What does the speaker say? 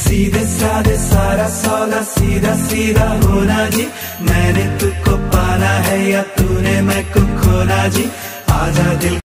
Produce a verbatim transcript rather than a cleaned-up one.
सीधे साधे सारा सौदा सीधा सीधा होना जी, मैंने तुझको पाना है या तूने मैं को खोना जी, आजा दिल